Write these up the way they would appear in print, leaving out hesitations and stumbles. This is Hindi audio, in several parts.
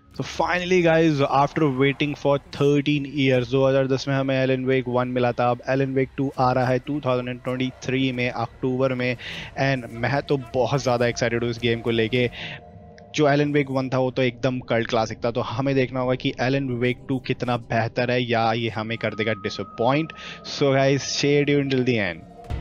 तो finally guys after waiting for 13 years 2010 में हमें एलन वेक 1 मिला था। अब एलन वेक 2 आ रहा है 2023 में अक्टूबर में। एंड मैं तो बहुत ज़्यादा एक्साइटेड हूँ इस गेम को लेके। जो एलन वेक 1 था वो तो एकदम कल्ट क्लासिक था, तो हमें देखना होगा कि एलन वेक 2 कितना बेहतर है या ये हमें कर देगा disappoint. So guys stay tuned till the end.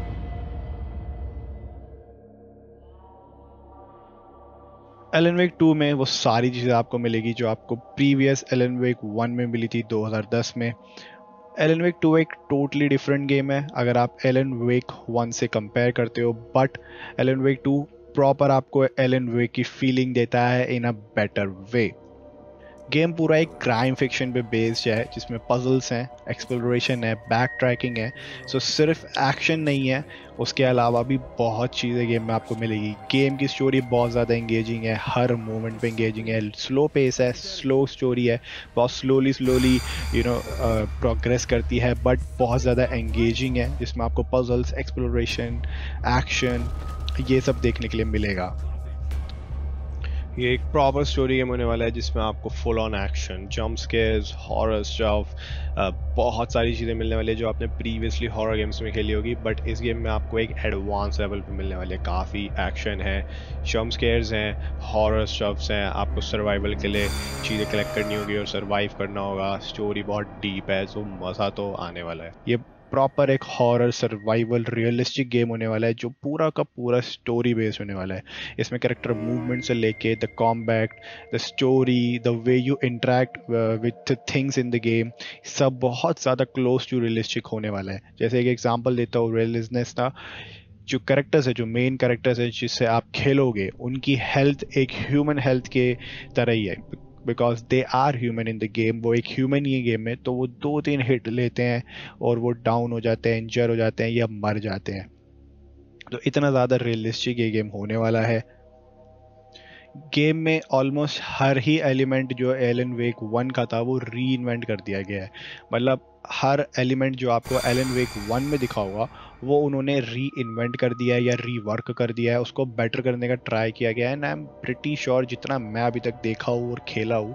Alan Wake 2 में वो सारी चीज़ें आपको मिलेगी जो आपको प्रीवियस एलन वेक 1 में मिली थी 2010 में। एलन वेक 2 एक टोटली डिफरेंट गेम है अगर आप एलन वेक 1 से कंपेयर करते हो, बट एलन वेक 2 प्रॉपर आपको एलन वेक की फीलिंग देता है इन अ बेटर वे। गेम पूरा एक क्राइम फिक्शन पे बेस्ड है जिसमें पजल्स हैं, एक्सप्लोरेशन है, बैक ट्रैकिंग है। सो सिर्फ एक्शन नहीं है, उसके अलावा भी बहुत चीज़ें गेम में आपको मिलेगी। गेम की स्टोरी बहुत ज़्यादा इंगेजिंग है, हर मोमेंट पे इंगेजिंग है। स्लो पेस है, स्लो स्टोरी है, बहुत स्लोली स्लोली प्रोग्रेस करती है, बट बहुत ज़्यादा एंगेजिंग है जिसमें आपको पजल्स, एक्सप्लोरेशन, एक्शन ये सब देखने के लिए मिलेगा। ये एक प्रॉपर स्टोरी गेम होने वाला है जिसमें आपको full on action, jump scares, horror stuff, बहुत सारी चीज़ें मिलने वाली है जो आपने प्रीवियसली हॉरर गेम्स में खेली होगी, बट इस गेम में आपको एक एडवांस लेवल पे मिलने वाली है। काफ़ी एक्शन है, जंप स्केयर्स हैं, हॉरर स्टफ्स हैं, आपको सर्वाइवल के लिए चीज़ें कलेक्ट करनी होगी और सर्वाइव करना होगा। स्टोरी बहुत डीप है, तो मज़ा तो आने वाला है। ये प्रॉपर एक हॉरर सर्वाइवल रियलिस्टिक गेम होने वाला है जो पूरा का पूरा स्टोरी बेस्ड होने वाला है। इसमें कैरेक्टर मूवमेंट से लेके the combat, the story, the way you interact with things in the game, सब बहुत ज़्यादा क्लोज टू रियलिस्टिक होने वाला है। जैसे एक एग्जांपल देता हूँ रियलिस्टनेस का, जो कैरेक्टर्स है, जो मेन कैरेक्टर्स है जिससे आप खेलोगे, उनकी हेल्थ एक ह्यूमन हेल्थ के तरह ही है, because they are human in the game. वो एक ह्यूमन ही है गेम में, तो वो 2-3 हिट लेते हैं और वो डाउन हो जाते हैं, इंजर हो जाते हैं या मर जाते हैं। तो इतना ज़्यादा रियलिस्टिक ये गेम होने वाला है। गेम में ऑलमोस्ट हर ही एलिमेंट जो एलन वेक 1 का था वो री इन्वेंट कर दिया गया है। मतलब हर एलिमेंट जो आपको एलन वेक 1 में दिखा होगा वो उन्होंने री इन्वेंट कर दिया है या रीवर्क कर दिया है, उसको बेटर करने का ट्राई किया गया है। And I am pretty sure जितना मैं अभी तक देखा हूँ और खेला हूँ,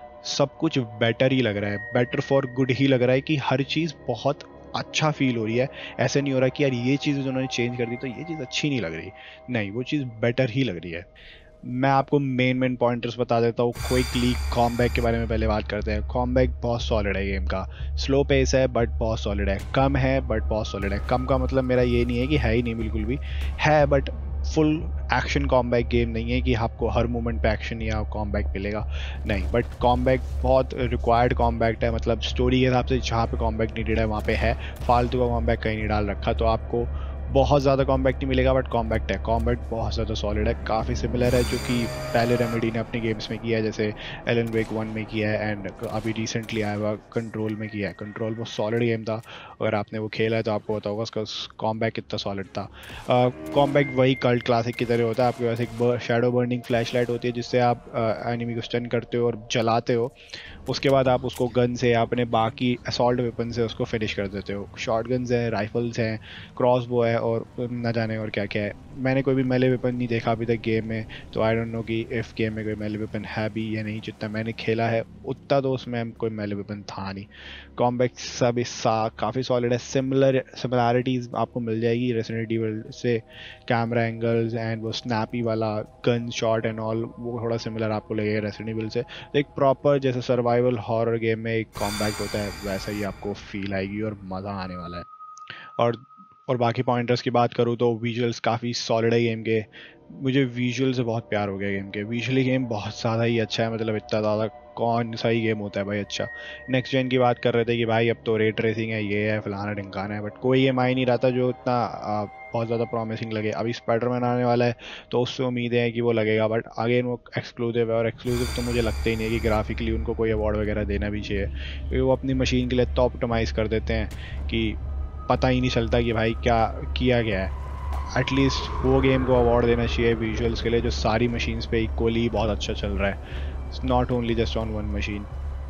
सब कुछ बेटर ही लग रहा है, बेटर फॉर गुड ही लग रहा है कि हर चीज़ बहुत अच्छा फील हो रही है। ऐसे नहीं हो रहा कि यार ये चीज़ उन्होंने चेंज कर दी तो ये चीज़ अच्छी नहीं लग रही। नहीं, वो चीज़ बेटर ही लग रही है। मैं आपको मेन पॉइंटर्स बता देता हूँ क्विकली। कॉमबैक के बारे में पहले बात करते हैं। कॉमबैक बहुत सॉलिड है गेम का। स्लो पेस है बट बहुत सॉलिड है, कम है बट बहुत सॉलिड है। कम का मतलब मेरा ये नहीं है कि है ही नहीं, बिल्कुल भी है, but full action combat game नहीं है कि आपको हर मोमेंट पे एक्शन या कॉमबैक मिलेगा, नहीं। बट कॉमबैक बहुत रिक्वायर्ड कॉमबैक है, मतलब स्टोरी के हिसाब से जहाँ पे कॉमबैक नीडेड है वहाँ पे है, फालतू का कॉमबैक कहीं नहीं डाल रखा, तो आपको बहुत ज़्यादा कॉम्बैक्ट नहीं मिलेगा, बट कॉम्बैक्ट है। कॉम्बैक्ट बहुत ज़्यादा सॉलिड है, काफ़ी सिमिलर है जो कि पहले रेमेडी ने अपने गेम्स में किया है, जैसे एलन वेक 1 में किया है एंड अभी रिसेंटली आया हुआ कंट्रोल में किया है। कंट्रोल बहुत सॉलिड गेम था, अगर आपने वो खेला है तो आपको पता होगा उसका कॉम्बैक्ट कितना सॉलिड था। कॉम्बैक्ट वही कल्ट क्लासिक की तरह होता है। आपके पास एक शैडो बर्निंग फ्लैश लाइट होती है जिससे आप एनिमी को स्टन करते हो और जलाते हो, उसके बाद आप उसको गन से या अपने बाकी असॉल्ट वेपन से उसको फिनिश कर देते हो। शॉर्ट गन्स हैं, राइफल्स हैं, क्रॉसबो है और न जाने और क्या क्या है। मैंने कोई भी मेले वेपन नहीं देखा अभी तक गेम में, तो आई डोंट नो कि इफ़ गेम में कोई मेले वेपन है भी या नहीं। जितना मैंने खेला है उतना तो उसमें कोई मेले वेपन था नहीं। कॉम्बैट सब इस्सा काफ़ी सॉलिड है। सिमिलैरिटीज़ आपको मिल जाएगी रेसिडेंट इविल से, कैमरा एंगल्स एंड वो स्नैपी वाला गन शॉट एंड ऑल, वो थोड़ा सिमिलर आपको लगेगा रेसिडेंट इविल से। तो एक प्रॉपर जैसे सर्वाइवल हॉरर गेम में एक कॉम्बैट होता है वैसा ही आपको फील आएगी और मज़ा आने वाला है। और और बाकी पॉइंटर्स की बात करूँ तो विजुअल्स काफ़ी सॉलिड है गेम के। मुझे विजुअल से बहुत प्यार हो गया गेम के। विजुअली गेम बहुत ज़्यादा ही अच्छा है, मतलब इतना ज़्यादा कौन सा ही गेम होता है भाई अच्छा। नेक्स्ट जेन की बात कर रहे थे कि भाई अब तो रे ट्रेसिंग है, ये है, फलाना ढिमकाना है, बट कोई गेम आ ही नहीं रहा था जो इतना बहुत ज़्यादा प्रॉमिसिंग लगे। अभी स्पाइडरमैन आने वाला है तो उससे उम्मीद है कि वो लगेगा, बट अगेन वो एक्सक्लूसिव है, और एक्सक्लूसिव तो मुझे लगता ही नहीं है कि ग्राफिकली उनको कोई अवार्ड वगैरह देना भी चाहिए, क्योंकि वो अपनी मशीन के लिए तो ऑप्टिमाइज़ कर देते हैं कि पता ही नहीं चलता कि भाई क्या किया गया है। एटलीस्ट वो गेम को अवार्ड देना चाहिए विजुअल्स के लिए जो सारी मशीन्स पे इक्वली बहुत अच्छा चल रहा है, not only just on one machine.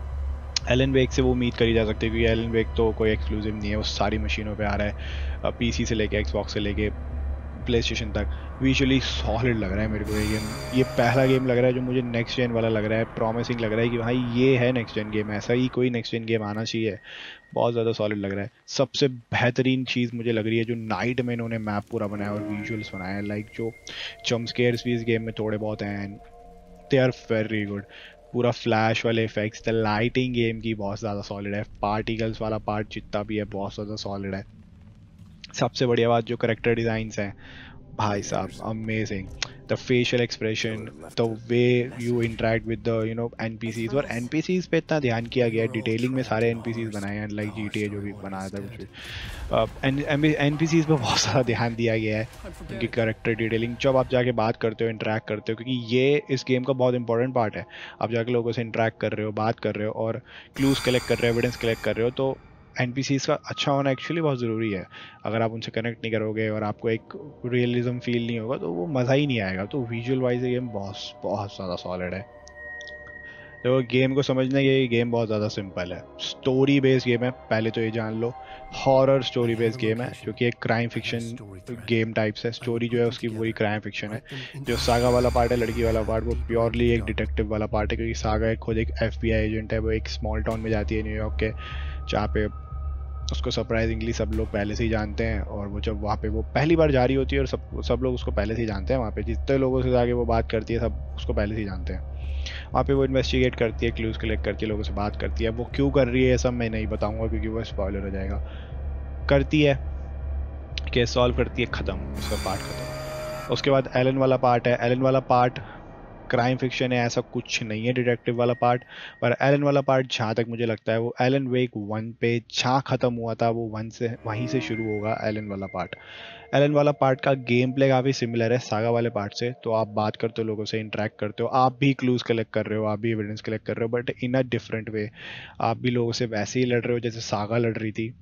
Alan Wake से वो उम्मीद करी जा सकती है क्योंकि एलन वेक तो कोई एक्सक्लूसिव नहीं है, वो सारी मशीनों पे आ रहा है, पीसी से लेके एक्सबॉक्स से लेके प्ले स्टेशन तक। विजुअली सॉलिड लग रहा है मेरे को ये गेम। ये पहला गेम लग रहा है जो मुझे नेक्स्ट जेन वाला लग रहा है, प्रॉमिसिंग लग रहा है कि भाई ये है नेक्स्ट जेन गेम, ऐसा ही कोई नेक्स्ट जेन गेम आना चाहिए। बहुत ज़्यादा सॉलिड लग रहा है। सबसे बेहतरीन चीज़ मुझे लग रही है जो नाइट में इन्होंने मैप पूरा बनाया और विजुअल्स बनाया है, लाइक जो जंप स्केयर्स भी इस गेम में थोड़े बहुत हैं, दे आर वेरी गुड। पूरा फ्लैश वाले इफेक्ट्स, द लाइटिंग गेम की बहुत ज़्यादा सॉलिड है। पार्टिकल्स वाला पार्ट जितना भी है बहुत ज़्यादा सॉलिड है। सबसे बढ़िया बात जो करेक्टर डिज़ाइंस हैं भाई साहब, amazing. The facial expression, the way you interact with the NPCs, और एनपीसीज पे इतना ध्यान किया गया है, डिटेलिंग में सारे एनपीसीज बनाए हैं, लाइक जीटीए जो भी बनाया था कुछ भी। एनपीसीज पे बहुत सारा ध्यान दिया गया है, उनकी करेक्टर डिटेलिंग। जब आप जाके बात करते हो, इंटरेक्ट करते हो, क्योंकि ये इस गेम का बहुत इंपॉर्टेंट पार्ट है। आप जाके लोगों से इंटरेक्ट कर रहे हो, बात कर रहे हो और क्लूज कलेक्ट कर रहे हो, एविडेंस कलेक्ट कर रहे हो, तो एनपीसीज का अच्छा होना एक्चुअली बहुत ज़रूरी है। अगर आप उनसे कनेक्ट नहीं करोगे और आपको एक रियलिज्म फील नहीं होगा तो वो मज़ा ही नहीं आएगा। तो विजुअल वाइज ये गेम बहुत बहुत ज़्यादा सॉलिड है। तो गेम को समझने के, ये गेम बहुत ज़्यादा सिंपल है। स्टोरी बेस्ड गेम है, पहले तो ये जान लो। हॉरर स्टोरी बेस्ड गेम है जो कि एक क्राइम फिक्शन गेम टाइप से। स्टोरी जो है उसकी पूरी क्राइम फिक्शन है। जो सागा वाला पार्ट है, लड़की वाला पार्ट, वो प्योरली एक डिटेक्टिव वाला पार्ट है, क्योंकि सागा खुद एक एफबीआई एजेंट है। वो एक स्मॉल टाउन में जाती है न्यूयॉर्क के, जहाँ पे उसको सरप्राइजिंगली सब लोग पहले से ही जानते हैं। और वो जब वहाँ पे वो पहली बार जा रही होती है और सब लोग उसको पहले से ही जानते हैं। वहाँ पे जितने लोगों से आगे वो बात करती है सब उसको पहले से ही जानते हैं। वहाँ पे वो इन्वेस्टिगेट करती है, क्लूज कलेक्ट करती है, लोगों से बात करती है। वो क्यों कर रही है ये सब मैं नहीं बताऊंगा क्योंकि वो स्पॉइलर हो जाएगा। करती है, केस सॉल्व करती है, ख़त्म, उसका पार्ट ख़त्म। उसके बाद एलन वाला पार्ट है। एलन वाला पार्ट क्राइम फिक्शन है, ऐसा कुछ नहीं है डिटेक्टिव वाला पार्ट। पर एलन वाला पार्ट जहाँ तक मुझे लगता है वो एलन वेक 1 पे जहाँ ख़त्म हुआ था वो 1 से वहीं से शुरू होगा एलन वाला पार्ट। एलन वाला पार्ट का गेम प्ले काफ़ी सिमिलर है सागा वाले पार्ट से। तो आप बात करते हो, लोगों से इंटरेक्ट करते हो, आप भी क्लूज कलेक्ट कर रहे हो, आप भी एविडेंस कलेक्ट कर रहे हो, but in a different way. आप भी लोगों से वैसे ही लड़ रहे हो जैसे सागा लड़ रही थी,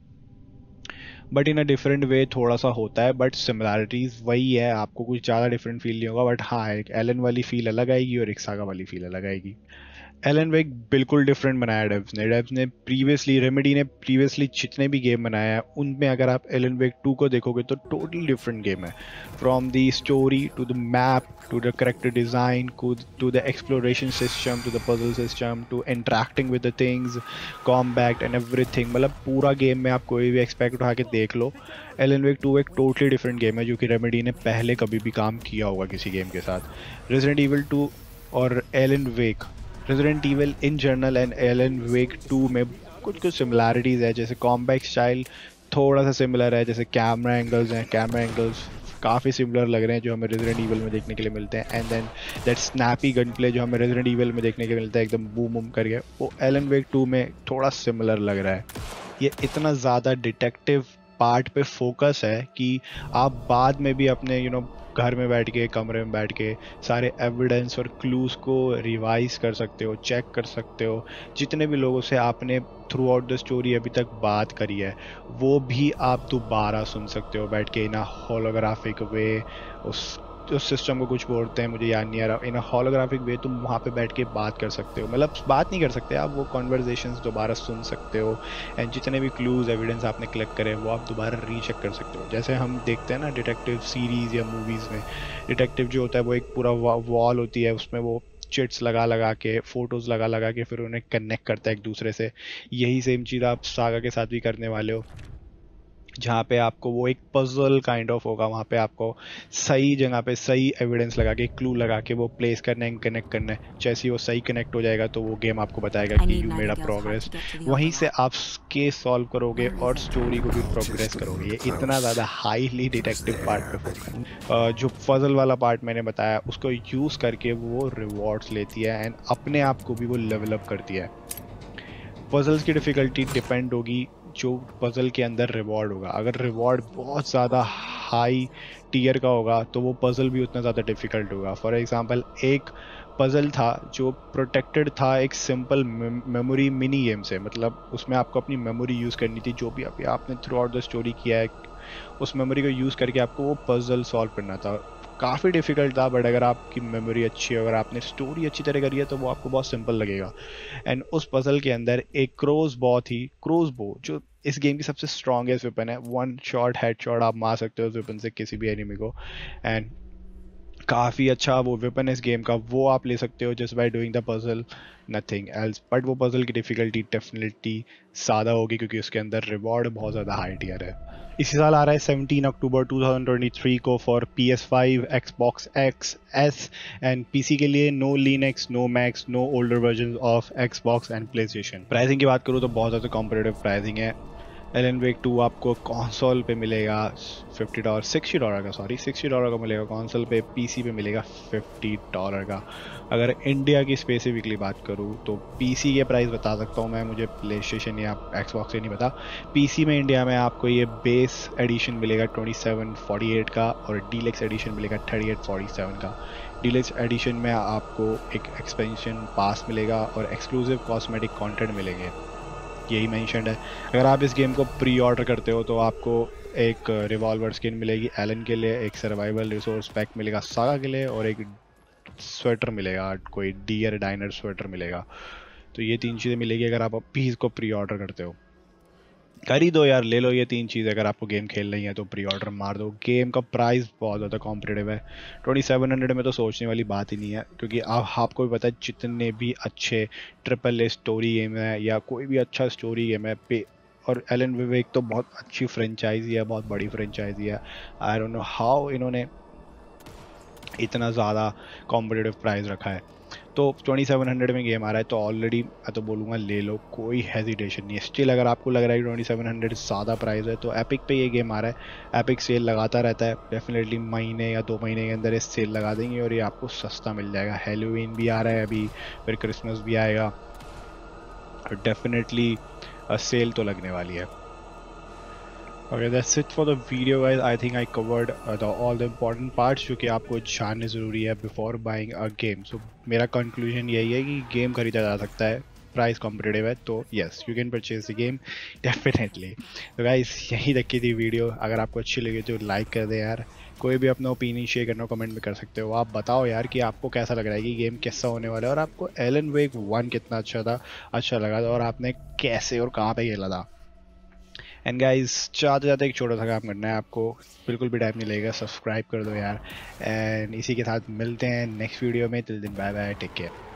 but in a different way थोड़ा सा होता है, बट सिमिलैरिटीज वही है। आपको कुछ ज़्यादा डिफरेंट फील नहीं होगा, बट हाँ एक एलन वाली फील अलग आएगी और एक सागा वाली फील अलग आएगी। एलन वेक बिल्कुल डिफरेंट बनाया डेव्स ने प्रीवियसली, रेमेडी ने प्रीवियसली जितने भी गेम बनाया है उनमें अगर आप एलन वेक 2 को देखोगे तो टोटली डिफरेंट गेम है। From the story to the map to the character design to the exploration system to the puzzle system to interacting with the things, combat and everything, मतलब पूरा गेम में आप कोई भी एक्सपेक्ट उठा के देख लो। एलन वेक 2 एक टोटली डिफरेंट गेम है जो कि रेमेडी ने पहले कभी भी काम किया होगा किसी गेम के साथ। रेजिडेंट ईविल 2 और Alan Wake, Resident Evil in general and Alan Wake 2 में कुछ सिमिलैरिटीज़ है, जैसे कॉम्बैट स्टाइल थोड़ा सा सिमिलर है, जैसे कैमरा एंगल्स हैं, कैमरा एंगल्स काफ़ी सिमिलर लग रहे हैं जो हमें रेजिडेंट ईविल में देखने के लिए मिलते हैं। And then that snappy gunplay जो हमें रेजिडेंट ईविल में देखने के लिए मिलता है एकदम बूम बूम करके, वो एलन वेक 2 में थोड़ा सिमिलर लग रहा है। ये इतना ज़्यादा डिटेक्टिव पार्ट पे फोकस है कि आप बाद में भी अपने घर में बैठ के, कमरे में बैठ के सारे एविडेंस और क्लूज को रिवाइज कर सकते हो, चेक कर सकते हो। जितने भी लोगों से आपने थ्रू आउट द स्टोरी अभी तक बात करी है वो भी आप दोबारा सुन सकते हो बैठ के इन अ होलोग्राफिक वे। उस सिस्टम को कुछ बोलते हैं, मुझे याद नहीं आ रहा। इन अ होलोग्राफिक वे तुम वहाँ पे बैठ के बात कर सकते हो, मतलब बात नहीं कर सकते आप, वो कॉन्वर्जेशंस दोबारा सुन सकते हो। एंड जितने भी क्लूज एविडेंस आपने कलेक्ट करे वो आप दोबारा रीचेक कर सकते हो। जैसे हम देखते हैं ना डिटेक्टिव सीरीज़ या मूवीज़ में, डिटेक्टिव जो होता है वो एक पूरा वॉल होती है, उसमें वो चिट्स लगा के, फोटोज़ लगा के फिर उन्हें कनेक्ट करता है एक दूसरे से। यही सेम चीज़ आप सागा के साथ भी करने वाले हो, जहाँ पे आपको वो एक पजल काइंड ऑफ होगा। वहाँ पे आपको सही जगह पे सही एविडेंस लगा के, क्लू लगा के वो प्लेस करना है, कनेक्ट करना है। जैसे ही वो सही कनेक्ट हो जाएगा तो वो गेम आपको बताएगा कि यू मेड अ प्रोग्रेस। वहीं से आप केस सॉल्व करोगे और स्टोरी को भी प्रोग्रेस करोगे। ये इतना ज़्यादा हाईली डिटेक्टिव पार्ट पे फोकस। जो पजल वाला पार्ट मैंने बताया उसको यूज़ करके वो रिवॉर्ड्स लेती है एंड अपने आप को भी वो लेवल अप करती है। पजल्स की डिफ़िकल्टी डिपेंड होगी जो पज़ल के अंदर रिवॉर्ड होगा। अगर रिवॉर्ड बहुत ज़्यादा हाई टीयर का होगा तो वो पज़ल भी उतना ज़्यादा डिफ़िकल्ट होगा। फॉर एग्ज़ाम्पल एक पज़ल था जो प्रोटेक्टेड था एक सिंपल मेमोरी मिनी गेम से, मतलब उसमें आपको अपनी मेमोरी यूज़ करनी थी। जो भी आपने थ्रू आउट द स्टोरी किया है उस मेमोरी को यूज़ करके आपको वो पज़ल सॉल्व करना था। काफ़ी डिफ़िकल्ट था, बट अगर आपकी मेमोरी अच्छी है, अगर आपने स्टोरी अच्छी तरह करी है तो वो आपको बहुत सिंपल लगेगा। एंड उस पज़ल के अंदर एक क्रोस बो थी, क्रोस बो जो इस गेम की सबसे स्ट्रॉन्गेस्ट वेपन है, वन शॉट हेड शॉट आप मार सकते हो उस वेपन से किसी भी एनिमी को, एंड काफ़ी अच्छा वो वेपन है इस गेम का, वो आप ले सकते हो just by doing the puzzle, nothing else. But वो पजल की डिफिकल्टी डेफिनेटली ज़्यादा होगी क्योंकि उसके अंदर रिवॉर्ड बहुत ज़्यादा हाई टियर है। इसी साल आ रहा है 17 अक्टूबर 2023 को for PS5, Xbox X, S and PC के लिए no Linux, no Macs, no older version of Xbox and PlayStation। Pricing की बात करूँ तो बहुत ज़्यादा कॉम्पिटिटिव प्राइसिंग है। एलन वेक 2 आपको कंसोल पे मिलेगा $50, $60 का, सॉरी $60 का मिलेगा कंसोल पे, पीसी पे मिलेगा $50 का। अगर इंडिया की स्पेसिफिकली बात करूँ तो पीसी के प्राइस बता सकता हूँ मैं, मुझे प्ले स्टेशन या एक्सबॉक्स से नहीं पता। पीसी में इंडिया में आपको ये बेस एडिशन मिलेगा 2748 का और डीलक्स एडिशन मिलेगा 3847 का। डीलक्स एडिशन में आपको एक एक्सपेंशन पास मिलेगा और एक्सक्लूसिव कॉस्मेटिक कंटेंट मिलेंगे, यही मेंशन्ड है। अगर आप इस गेम को प्री ऑर्डर करते हो तो आपको एक रिवॉल्वर स्किन मिलेगी एलन के लिए, एक सर्वाइवल रिसोर्स पैक मिलेगा सागा के लिए और एक स्वेटर मिलेगा, कोई डियर डाइनर स्वेटर मिलेगा। तो ये 3 चीज़ें मिलेगी अगर आप अभी इसको प्री ऑर्डर करते हो। कर ही दो यार, ले लो ये 3 चीज़, अगर आपको गेम खेल नहीं है तो प्री ऑर्डर मार दो। गेम का प्राइस बहुत ज़्यादा कॉम्पिटेटिव है, 2700 में तो सोचने वाली बात ही नहीं है, क्योंकि आपको भी पता है जितने भी अच्छे AAA स्टोरी गेम है या कोई भी अच्छा स्टोरी गेम है पे, और एलन वेक तो बहुत अच्छी फ्रेंचाइजी है, बहुत बड़ी फ्रेंचाइजी है। आई डोंट नो हाउ इन्होंने इतना ज़्यादा कॉम्पिटेटिव प्राइस रखा है। तो 2700 में गेम आ रहा है तो ऑलरेडी मैं तो बोलूँगा ले लो, कोई हेजिटेशन नहीं है। स्टिल अगर आपको लग रहा है कि 2700 ज़्यादा प्राइस है तो एपिक पे ये गेम आ रहा है। एपिक सेल लगाता रहता है, डेफिनेटली महीने या 2 महीने के अंदर ये सेल लगा देंगे और ये आपको सस्ता मिल जाएगा। हैलोवीन भी आ रहा है अभी, फिर क्रिसमस भी आएगा, डेफिनेटली सेल तो लगने वाली है। Okay, that's it for the video guys. I think I covered all the important parts जो कि आपको जानने ज़रूरी है before buying a game. So मेरा conclusion यही है कि गेम खरीदा जा सकता है, प्राइस कॉम्पिटेटिव है, तो yes you can purchase the game definitely. तो guys यही तक की थी वीडियो, अगर आपको अच्छी लगी तो लाइक कर दे यार। कोई भी अपना ओपिनियन शेयर करना कमेंट में कर सकते हो। आप बताओ यार कि आपको कैसा लग रहा है कि गेम कैसा होने वाला है और आपको एलन वेक 1 कितना अच्छा लगा था और आपने कैसे और कहाँ पे खेला था। एंड गाइस चाहते जाते एक छोटा सा काम करना है आपको, बिल्कुल भी टाइम नहीं लगेगा, सब्सक्राइब कर दो यार। एंड इसी के साथ मिलते हैं नेक्स्ट वीडियो में, till then bye bye, take care.